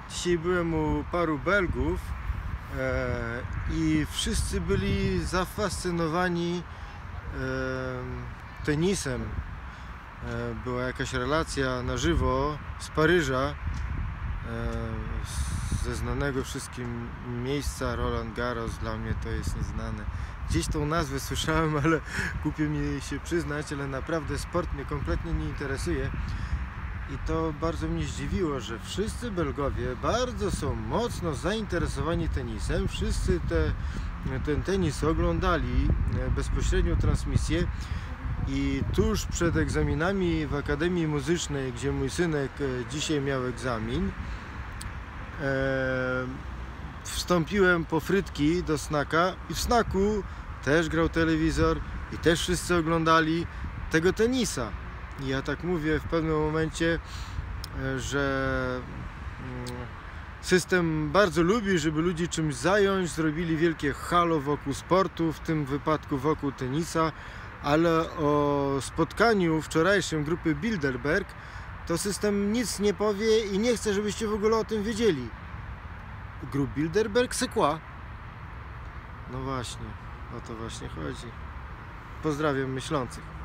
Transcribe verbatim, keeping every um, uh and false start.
Dzisiaj byłem u paru Belgów e, i wszyscy byli zafascynowani e, tenisem. E, była jakaś relacja na żywo z Paryża, e, ze znanego wszystkim miejsca Roland Garros. Dla mnie to jest nieznane. Gdzieś tą nazwę słyszałem, ale głupio mi się przyznać, ale naprawdę sport mnie kompletnie nie interesuje. I to bardzo mnie zdziwiło, że wszyscy Belgowie bardzo są mocno zainteresowani tenisem. Wszyscy te, ten tenis oglądali, bezpośrednią transmisję. I tuż przed egzaminami w Akademii Muzycznej, gdzie mój synek dzisiaj miał egzamin, e, wstąpiłem po frytki do snaka i w snaku też grał telewizor i też wszyscy oglądali tego tenisa. I ja tak mówię w pewnym momencie, że system bardzo lubi, żeby ludzi czymś zająć, zrobili wielkie halo wokół sportu, w tym wypadku wokół tenisa, ale o spotkaniu wczorajszym grupy Bilderberg to system nic nie powie i nie chce, żebyście w ogóle o tym wiedzieli. Grup Bilderberg c'est quoi? No właśnie, o to właśnie chodzi. Pozdrawiam myślących.